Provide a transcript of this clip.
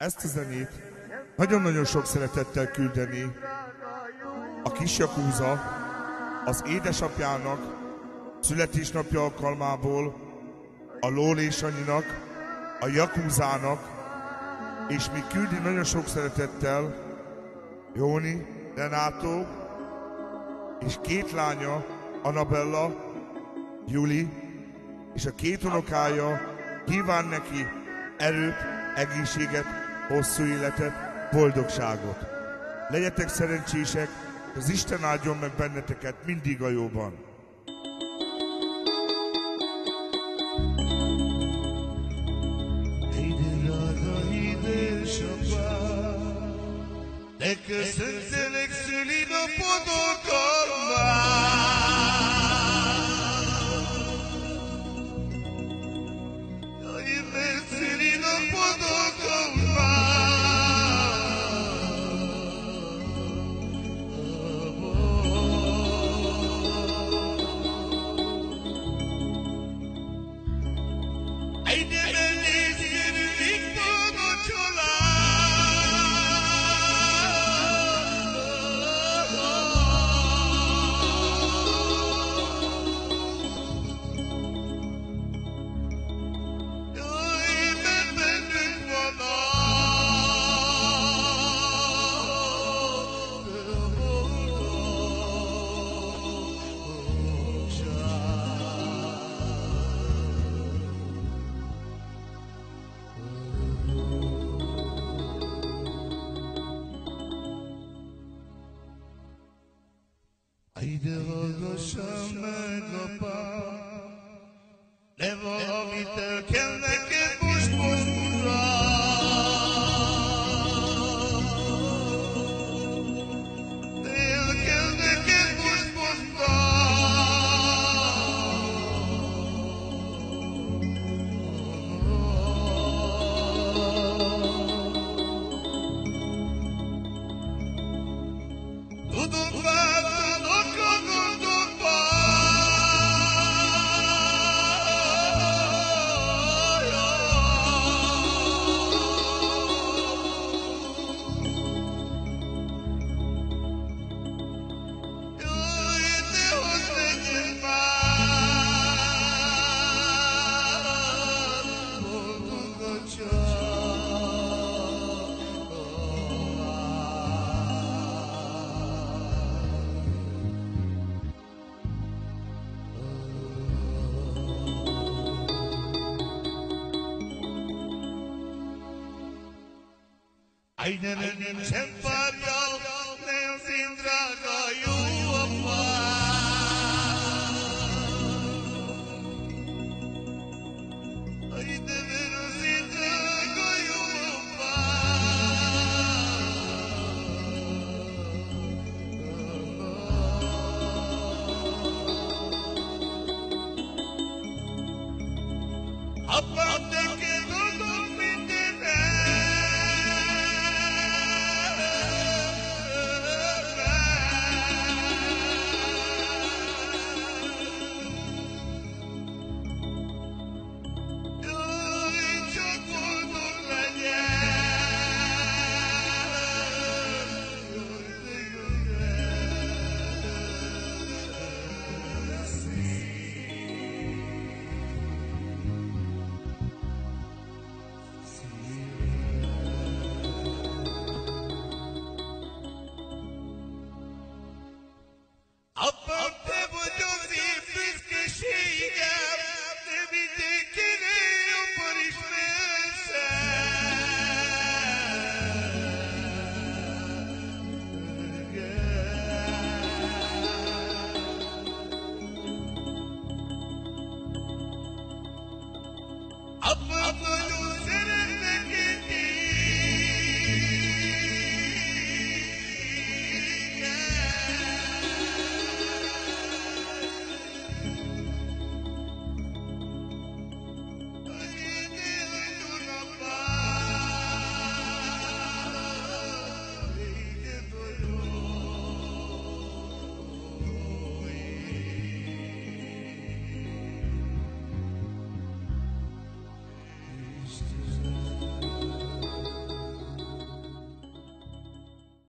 Ezt a zenét nagyon-nagyon sok szeretettel küldeni a kis Jakúza az édesapjának születésnapja alkalmából, a Lólé Sanyinak, a Jakúzának, és még küldi nagyon sok szeretettel Jóni, Renátó, és két lánya, Annabella, Juli, és a két unokája kíván neki erőt, egészséget, hosszú életet, boldogságot. Legyetek szerencsések, az Isten áldjon meg benneteket mindig a jóban. De köszöntelek szülinapodokon már. Jaj, mert szülinapodokon ide hallgassam meg, apa, de valamit el kell neked most mondanom. De el kell neked most mondanom. Tudom, Ay, nincsen párja, ne az én drága